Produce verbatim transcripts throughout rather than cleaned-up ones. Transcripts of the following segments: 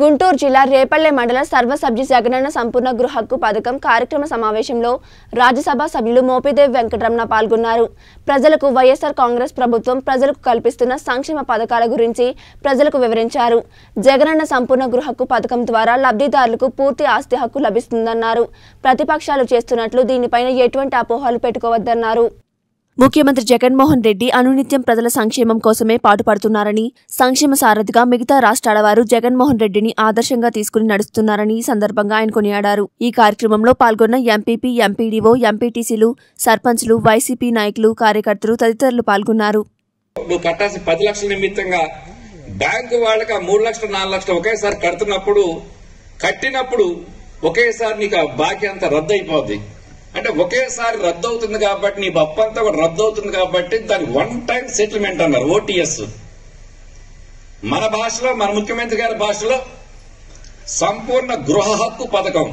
గుంటూరు జిల్లా రేపల్లె మండల సర్వసభ్య జగనన్న సంపూర్ణ గృహ హక్కు పథకం కార్యక్రమ సమావేశంలో రాజ్యసభ సభ్యులు మోపిదేవి వెంకటరమణ పాల్గొన్నారు. ప్రజలకు వైఎస్ఆర్ కాంగ్రెస్ ప్రభుత్వం ప్రజలకు కల్పిస్తున్న సంక్షేమ పథకాల గురించి ప్రజలకు వివరించారు. జగనన్న సంపూర్ణ గృహ హక్కు పథకం ద్వారా లబ్ధిదారులకు పూర్తి ఆస్తి హక్కు లభిస్తుందన్నారు. ప్రతిపక్షాలు చేస్తున్నట్లు దీనిపైన ఎటువంటి అపోహలు పెట్టుకోవద్దన్నారు. ముఖ్యమంత్రి జగన్మోహన్ రెడ్డి అనునిత్యం ప్రజల సంక్షేమం కోసమే పాటుపడుతున్నారని, సంక్షేమ సారథిగా మిగతా రాష్ట్రాల వారు జగన్మోహన్ రెడ్డిని ఆదర్శంగా తీసుకుని నడుస్తున్నారని ఈ సందర్భంగా ఆయన కొనియాడారు. ఈ కార్యక్రమంలో పాల్గొన్న ఎంపీపీ, ఎంపీడీఓ, ఎంపీటీసీలు, సర్పంచ్లు, వైసీపీ నాయకులు, కార్యకర్తలు తదితరులు పాల్గొన్నారు. నువ్వు కట్టాల్సిన పది లక్షల నిమిత్తంగా బ్యాంకు వాళ్ళకి ఆ మూడు లక్షలు నాలుగు లక్షలు ఒకేసారి కడుతున్నప్పుడు కట్టినప్పుడు ఒకేసారి నీకు బాకీ అంతా రద్దు అయిపోద్ది. అంటే ఒకేసారి రద్దు అవుతుంది కాబట్టి నీ బప్పంతా కూడా రద్దు అవుతుంది కాబట్టి దాని వన్ టైం సెటిల్మెంట్ అన్నారు, ఓటీఎస్. మన భాషలో, మన ముఖ్యమంత్రి గారి భాషలో సంపూర్ణ గృహ హక్కు పథకం.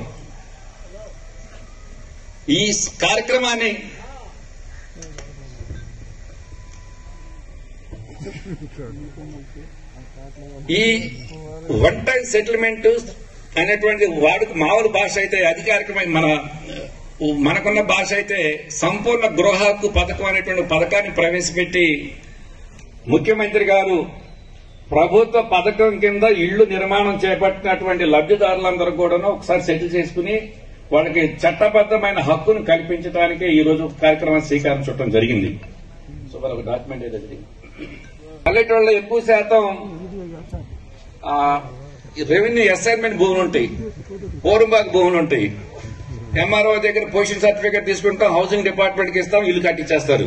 ఈ కార్యక్రమాన్ని ఈ వన్ టైం సెటిల్మెంట్ అనేటువంటి వాడికి మామూలు భాష అయితే అధికారికమైన మన మనకున్న భాష అయితే సంపూర్ణ గృహ హక్కు పథకం అనేటువంటి పథకాన్ని ప్రవేశపెట్టి ముఖ్యమంత్రి గారు ప్రభుత్వ పథకం కింద ఇళ్లు నిర్మాణం చేపట్టినటువంటి లబ్ధిదారులందరూ కూడా ఒకసారి సెటిల్ చేసుకుని వాళ్ళకి చట్టబద్దమైన హక్కును కల్పించడానికి ఈ రోజు కార్యక్రమం శ్రీకారం చుట్టడం జరిగింది. సో ఒక డాక్యుమెంట్ ఏదైతే పల్లెటూళ్ళలో ఎక్కువ శాతం రెవెన్యూ అసైన్మెంట్ భూములు ఉంటాయి, పోరుంబాకు భూములు ఉంటాయి. ఎంఆర్ఓ దగ్గర పొజిషన్ సర్టిఫికేట్ తీసుకుంటాం, హౌసింగ్ డిపార్ట్మెంట్ కి ఇస్తాం, ఇల్లు కట్టించేస్తారు.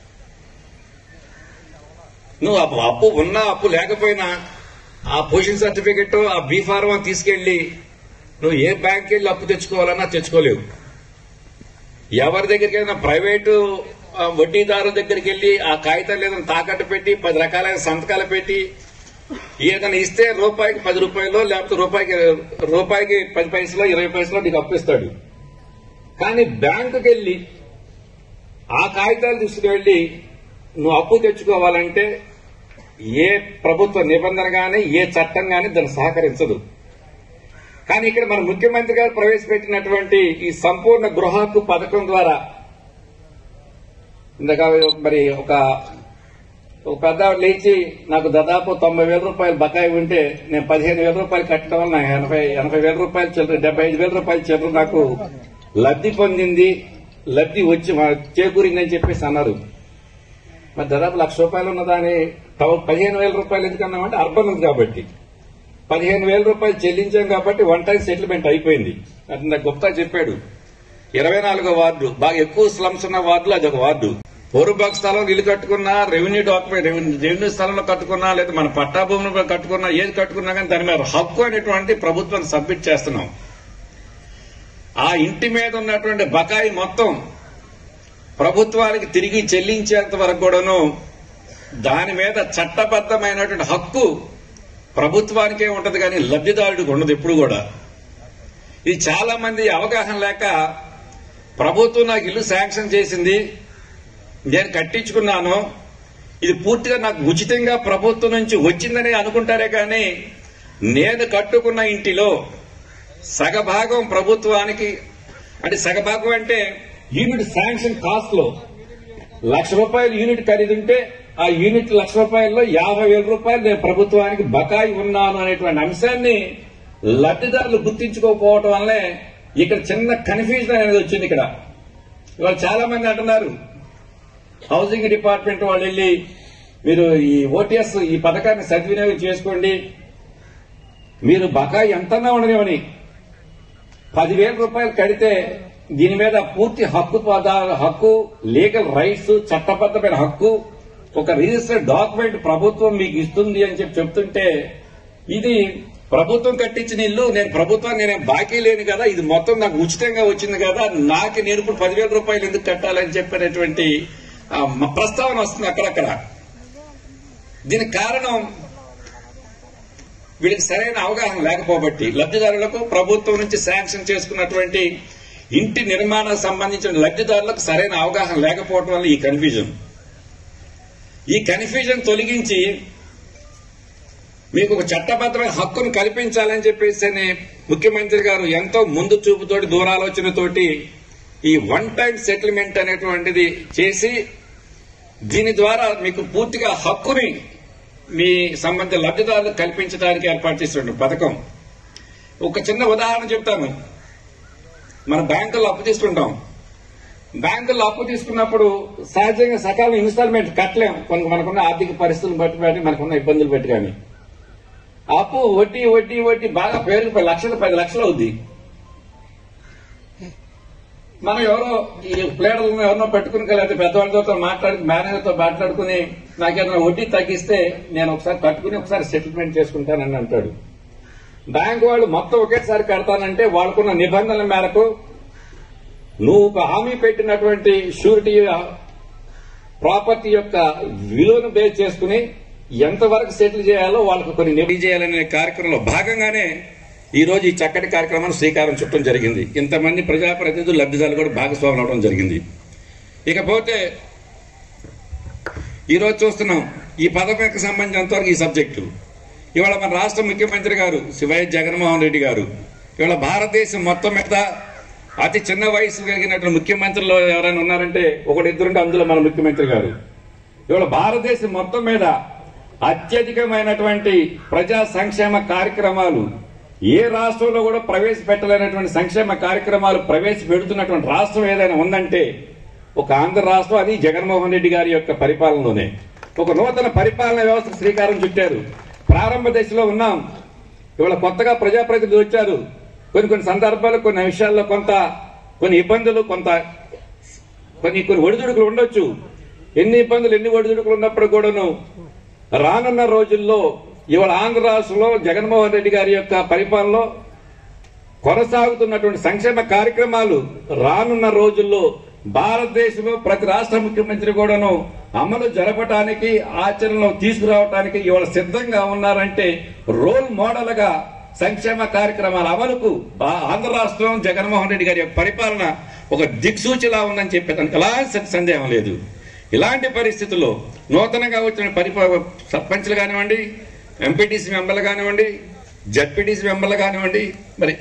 నువ్వు అప్పు ఉన్నా అప్పు లేకపోయినా ఆ పొజిషన్ సర్టిఫికేట్, ఆ బీ ఫార్మ్ తీసుకెళ్లి నువ్వు ఏ బ్యాంక్ వెళ్ళి అప్పు తెచ్చుకోవాలన్నా తెచ్చుకోలేవు. ఎవరి దగ్గరికైనా ప్రైవేటు వడ్డీదారు దగ్గరికి వెళ్లి ఆ కాగితాలు ఏదైనా తాకట్టు పెట్టి పది రకాలైన సంతకాలు పెట్టి ఏదైనా ఇస్తే రూపాయికి పది రూపాయలు లేకపోతే రూపాయికి రూపాయికి పది పైసలు ఇరవై పైసలు నీకు అప్పిస్తాడు. కానీ బ్యాంకుకి వెళ్లి ఆ కాగితాలు తీసుకువెళ్లి నువ్వు అప్పు తెచ్చుకోవాలంటే ఏ ప్రభుత్వ నిబంధన గానీ ఏ చట్టం గానీ దాన్ని సహకరించదు. కానీ ఇక్కడ మన ముఖ్యమంత్రి గారు ప్రవేశపెట్టినటువంటి ఈ సంపూర్ణ గృహ హక్కు పథకం ద్వారా ఇందాక మరి ఒక పెద్ద లేచి నాకు దాదాపు తొంభై వేల రూపాయలు బకాయి ఉంటే నేను పదిహేను వేల రూపాయలు కట్టడం వల్ల నాకు ఎనభై ఎనభై వేల రూపాయలు చిల్లర డెబ్బై ఐదు వేల రూపాయలు చిల్లర నాకు లబ్ధి పొందింది, లబ్ధి వచ్చి చేకూరిందని చెప్పేసి అన్నారు. మరి దాదాపు లక్ష రూపాయలు ఉన్నదాని పదిహేను వేల రూపాయలు ఎందుకన్నామంటే అర్బన్ ఉంది కాబట్టి పదిహేను వేల రూపాయలు చెల్లించాం కాబట్టి వన్ టైం సెటిల్మెంట్ అయిపోయింది. అది నాకు గుప్తా చెప్పాడు. ఇరవై నాలుగో వార్డు బాగా ఎక్కువ స్లమ్స్ ఉన్న వార్డులో అది ఒక వార్డు. పోరుబాగ్ స్థలం ఇల్లు కట్టుకున్నా, రెవెన్యూ డాక్యుమెంట్ రెవెన్యూ స్థలంలో కట్టుకున్నా, లేదా మన పట్టా భూములు కట్టుకున్నా, ఏది కట్టుకున్నా కానీ దాని మీద హక్కు అనేటువంటి ప్రభుత్వాన్ని సబ్మిట్ చేస్తున్నాం. ఆ ఇంటి మీద ఉన్నటువంటి బకాయి మొత్తం ప్రభుత్వానికి తిరిగి చెల్లించేంత వరకు కూడాను దాని మీద చట్టబద్దమైనటువంటి హక్కు ప్రభుత్వానికే ఉంటది కానీ లబ్ధిదారుడికి ఉండదు ఎప్పుడు కూడా. ఇది చాలా మంది అవగాహన లేక ప్రభుత్వం నాకు ఇల్లు శాంక్షన్ చేసింది, నేను కట్టించుకున్నాను, ఇది పూర్తిగా నాకు ఉచితంగా ప్రభుత్వం నుంచి వచ్చిందని అనుకుంటారే కానీ నేను కట్టుకున్న ఇంటిలో సగభాగం ప్రభుత్వానికి, అంటే సగభాగం అంటే యూనిట్ శాంక్షన్ కాస్ట్ లో లక్ష రూపాయలు యూనిట్ ఖరీదుంటే ఆ యూనిట్ లక్ష రూపాయల్లో యాభై వేల రూపాయలు నేను ప్రభుత్వానికి బకాయి ఉన్నాను అనేటువంటి అంశాన్ని లబ్ధిదారులు గుర్తించుకోకపోవటం వల్లే ఇక్కడ చిన్న కన్ఫ్యూజన్ అనేది వచ్చింది. ఇక్కడ ఇవాళ చాలా మంది అంటున్నారు హౌసింగ్ డిపార్ట్మెంట్ వాళ్ళు వెళ్లి మీరు ఈ ఓటీఎస్ ఈ పథకాన్ని సద్వినియోగం చేసుకోండి, మీరు బకాయి ఎంతన్నా ఉండనివని పదివేల రూపాయలు కడితే దీని మీద పూర్తి హక్కు హక్కు లీగల్ రైట్స్, చట్టబద్దమైన హక్కు, ఒక రిజిస్టర్డ్ డాక్యుమెంట్ ప్రభుత్వం మీకు ఇస్తుంది అని చెప్పి చెప్తుంటే ఇది ప్రభుత్వం కట్టించిన ఇల్లు, నేను ప్రభుత్వాన్ని నేనే బాకీ లేని కదా, ఇది మొత్తం నాకు ఉచితంగా వచ్చింది కదా, నాకు నేను ఇప్పుడు పదివేల రూపాయలు ఎందుకు కట్టాలని చెప్పినటువంటి ప్రస్తావన వస్తుంది అక్కడక్కడ. దీనికి కారణం వీళ్ళకి సరైన అవగాహన లేకపోబట్టి, లబ్ధిదారులకు ప్రభుత్వం నుంచి శాంక్షన్ చేసుకున్నటువంటి ఇంటి నిర్మాణానికి సంబంధించిన లబ్ధిదారులకు సరైన అవగాహన లేకపోవడం వల్ల ఈ కన్ఫ్యూజన్. ఈ కన్ఫ్యూజన్ తొలగించి, ఈ సంపూర్ణ గృహ హక్కు పథకం ద్వారా లబ్ధిదారులకు పూర్తి ఆస్తి హక్కు లభిస్తుందన్నారు. ప్రతిపక్షాలు చేస్తున్నట్లు దీనిపైన ఎటువంటి అపోహలు పెట్టుకోవద్దన్నారు. మీకు ఒక చట్టబద్ధమైన హక్కును కల్పించాలని చెప్పేసి ముఖ్యమంత్రి గారు ఎంతో ముందు చూపుతోటి దూరాలోచనతోటి ఈ వన్ టైం సెటిల్మెంట్ అనేటువంటిది చేసి దీని ద్వారా మీకు పూర్తిగా హక్కుని మీ సంబంధిత లబ్ధిదారులకు కల్పించడానికి ఏర్పాటు చేసిన పథకం. ఒక చిన్న ఉదాహరణ చెప్తాను. మన బ్యాంకుల్లో అప్పు తీసుకుంటాం. బ్యాంకుల్లో అప్పు తీసుకున్నప్పుడు సహజంగా సకాలం ఇన్స్టాల్మెంట్ కట్టలేం. కొన్ని మనకున్న ఆర్థిక పరిస్థితులను బట్టి బట్టి మనకున్న ఇబ్బందులు బట్టి కానీ అప్పు వడ్డీ వడ్డీ వడ్డీ బాగా పేరుకు లక్షలు పది లక్షలు అవుద్ది. మనం ఎవరో ఈ ప్లేడర్లను ఎవరినో పెట్టుకుని లేదా పెద్దవాళ్ళతో మాట్లాడి మేనేజర్తో మాట్లాడుకుని నాకేదైనా వడ్డీ తగ్గిస్తే నేను ఒకసారి కట్టుకుని ఒకసారి సెటిల్మెంట్ చేసుకుంటానని అంటాడు. బ్యాంకు వాళ్ళు మొత్తం ఒకేసారి కడతానంటే వాళ్ళకున్న నిబంధనల మేరకు నువ్వు ఒక హామీ పెట్టినటువంటి షూరిటీ ప్రాపర్టీ యొక్క విలువను బేస్ చేసుకుని ఎంతవరకు సెటిల్ చేయాలో వాళ్ళకు కొన్ని నిర్ణయం చేయాలనే కార్యక్రమంలో భాగంగానే ఈ రోజు ఈ చక్కటి కార్యక్రమాన్ని శ్రీకారం చుట్టడం జరిగింది. ఇంతమంది ప్రజాప్రతినిధులు లబ్ధిదారులు కూడా భాగస్వాములు అవడం జరిగింది. ఇకపోతే ఈరోజు చూస్తున్నాం ఈ పథకానికి సంబంధించినంతవరకు ఈ సబ్జెక్టు ఇవాళ మన రాష్ట్ర ముఖ్యమంత్రి గారు వైఎస్ జగన్మోహన్ రెడ్డి గారు ఇవాళ భారతదేశం మొత్తం మీద అతి చిన్న వయసు కలిగినటువంటి ముఖ్యమంత్రులు ఎవరైనా ఉన్నారంటే ఒకటిద్దరుంటే అందులో మన ముఖ్యమంత్రి గారు. ఇవాళ భారతదేశం మొత్తం మీద అత్యధికమైనటువంటి ప్రజా సంక్షేమ కార్యక్రమాలు ఏ రాష్ట్రంలో కూడా ప్రవేశపెట్టలేనటువంటి సంక్షేమ కార్యక్రమాలు ప్రవేశపెడుతున్నటువంటి రాష్ట్రం ఏదైనా ఉందంటే ఒక ఆంధ్ర రాష్ట్రం. అది జగన్మోహన్ రెడ్డి గారి యొక్క పరిపాలనలోనే ఒక నూతన పరిపాలన వ్యవస్థ శ్రీకారం చుట్టారు. ప్రారంభ దశలో ఉన్నాం. ఇవాళ కొత్తగా ప్రజాప్రతినిధులు వచ్చారు. కొన్ని కొన్ని సందర్భాలు కొన్ని విషయాల్లో కొంత కొన్ని ఇబ్బందులు కొంత కొన్ని కొన్ని ఒడిదుడుకులు ఉండొచ్చు. ఎన్ని ఇబ్బందులు ఎన్ని ఒడిదుడుకులు ఉన్నప్పుడు కూడాను రానున్న రోజుల్లో ఇవాళ ఆంధ్ర రాష్ట్రంలో జగన్మోహన్ రెడ్డి గారి యొక్క పరిపాలనలో కొనసాగుతున్నటువంటి సంక్షేమ కార్యక్రమాలు రానున్న రోజుల్లో భారతదేశంలో ప్రతి రాష్ట్ర ముఖ్యమంత్రి కూడాను అమలు జరపడానికి ఆచరణలో తీసుకురావడానికి ఇవాళ సిద్ధంగా ఉన్నారంటే రోల్ మోడల్ గా సంక్షేమ కార్యక్రమాల అమలుకు ఆంధ్ర రాష్ట్రం జగన్మోహన్ రెడ్డి గారి యొక్క పరిపాలన ఒక దిక్సూచిలా ఉందని చెప్పేదానికి ఎలాంటి సందేహం లేదు. ఇలాంటి పరిస్థితుల్లో నూతనంగా వచ్చిన పరిపా సర్పంచ్లు కానివ్వండి, ఎంపీటీసీ మెంబర్లు కానివ్వండి, జడ్పీటీసీ మెంబర్లు కానివ్వండి, మరి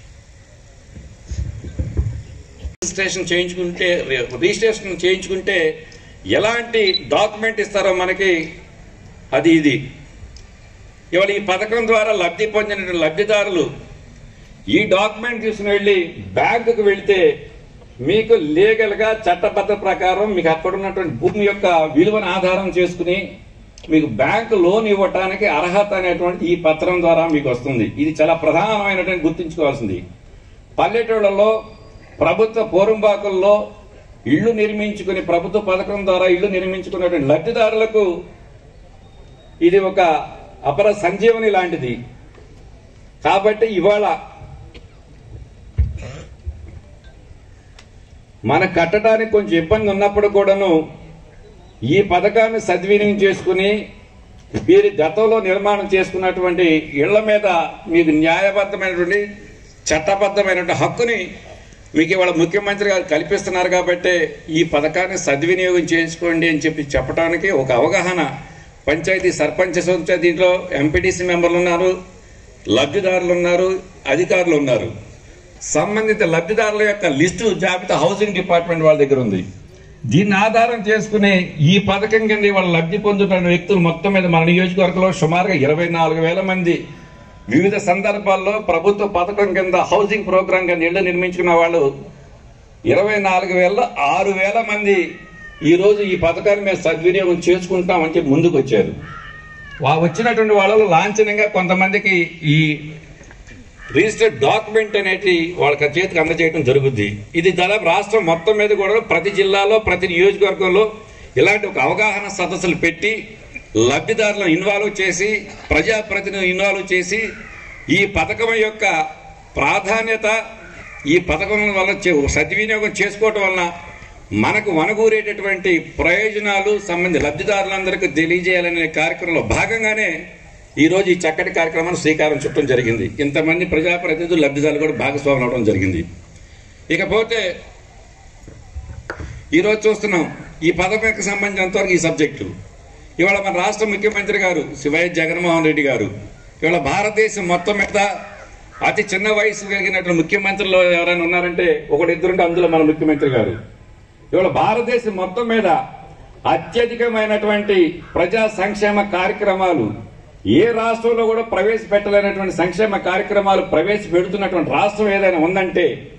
రిజిస్ట్రేషన్ చేయించుకుంటే రిజిస్ట్రేషన్ చేయించుకుంటే ఎలాంటి డాక్యుమెంట్ ఇస్తారో మనకి అది ఇది. ఇవాళ ఈ పథకం ద్వారా లబ్ధి పొందిన లబ్ధిదారులు ఈ డాక్యుమెంట్ తీసుకుని వెళ్లి బ్యాంకుకు వెళ్తే మీకు లీగల్ గా చట్టబద్ధ ప్రకారం మీకు అక్కడ ఉన్నటువంటి భూమి యొక్క విలువను ఆధారం చేసుకుని మీకు బ్యాంకు లోన్ ఇవ్వటానికి అర్హత అనేటువంటి ఈ పత్రం ద్వారా మీకు వస్తుంది. ఇది చాలా ప్రధానమైనటువంటి గుర్తుంచుకోవాల్సింది. పల్లెటూళ్లలో ప్రభుత్వ పోరంబాకుల్లో ఇళ్లు నిర్మించుకుని ప్రభుత్వ పథకం ద్వారా ఇళ్లు నిర్మించుకున్నటువంటి లబ్ధిదారులకు ఇది ఒక అపర సంజీవని లాంటిది. కాబట్టి ఇవాళ మన కట్టడానికి కొంచెం ఇబ్బంది ఉన్నప్పుడు కూడాను ఈ పథకాన్ని సద్వినియోగం చేసుకుని వీరి గతంలో నిర్మాణం చేసుకున్నటువంటి ఇళ్ల మీద మీకు న్యాయబద్ధమైనటువంటి చట్టబద్ధమైనటువంటి హక్కుని మీకు ఇవాళ ముఖ్యమంత్రి గారు కల్పిస్తున్నారు. కాబట్టి ఈ పథకాన్ని సద్వినియోగం చేసుకోండి అని చెప్పి చెప్పడానికి ఒక అవగాహన పంచాయతీ సర్పంచ్ దీంట్లో ఎంపీటీసీ మెంబర్లు ఉన్నారు, లబ్ధిదారులు ఉన్నారు, అధికారులు ఉన్నారు. సంబంధిత లబ్ధిదారుల యొక్క లిస్టు జాబితా హౌసింగ్ డిపార్ట్మెంట్ వాళ్ళ దగ్గర ఉంది. దీన్ని ఆధారం చేసుకుని ఈ పథకం కింద వాళ్ళ లబ్ధి పొందుతున్న వ్యక్తులు మొత్తం మీద మన నియోజకవర్గంలో సుమారుగా ఇరవై నాలుగు వేల మంది వివిధ సందర్భాల్లో ప్రభుత్వ పథకం కింద హౌసింగ్ ప్రోగ్రాం కింద ఇళ్లు నిర్మించుకున్న వాళ్ళు ఇరవై నాలుగు వేల ఆరు వేల మంది ఈ రోజు ఈ పథకాన్ని మేము సద్వినియోగం చేసుకుంటామని చెప్పి ముందుకు వచ్చారు. వచ్చినటువంటి వాళ్ళలో లాంఛనంగా కొంతమందికి ఈ రిజిస్టర్డ్ డాక్యుమెంట్ అనేది వాళ్ళకి చేతికి అందజేయడం జరుగుద్ది. ఇది దాదాపు రాష్ట్రం మొత్తం మీద కూడా ప్రతి జిల్లాలో ప్రతి నియోజకవర్గంలో ఇలాంటి ఒక అవగాహన సదస్సులు పెట్టి లబ్ధిదారులను ఇన్వాల్వ్ చేసి ప్రజాప్రతినిధులను ఇన్వాల్వ్ చేసి ఈ పథకం యొక్క ప్రాధాన్యత ఈ పథకం వల్ల సద్వినియోగం చేసుకోవటం వలన మనకు వనగూరేటటువంటి ప్రయోజనాలు సంబంధించి లబ్ధిదారులందరికీ తెలియజేయాలనే కార్యక్రమంలో భాగంగానే ఈ రోజు ఈ చక్కటి కార్యక్రమాన్ని శ్రీకారం చుట్టడం జరిగింది. ఇంతమంది ప్రజాప్రతినిధులు లబ్ధిదారులు కూడా భాగస్వాములు అవడం జరిగింది. ఇకపోతే ఈరోజు చూస్తున్నాం ఈ పథకానికి సంబంధించినంతవరకు ఈ సబ్జెక్టు ఇవాళ మన రాష్ట్ర ముఖ్యమంత్రి గారు వైఎస్ జగన్మోహన్ రెడ్డి గారు ఇవాళ భారతదేశం మొత్తం మీద అతి చిన్న వయసు కలిగినటువంటి ముఖ్యమంత్రులు ఎవరైనా ఉన్నారంటే ఒకటిద్దరుంటే అందులో మన ముఖ్యమంత్రి గారు. ఇవాళ భారతదేశం మొత్తం మీద అత్యధికమైనటువంటి ప్రజా సంక్షేమ కార్యక్రమాలు ఏ రాష్ట్రంలో కూడా ప్రవేశపెట్టలేనటువంటి సంక్షేమ కార్యక్రమాలు ప్రవేశపెడుతున్నటువంటి రాష్ట్రం ఏదైనా ఉందంటే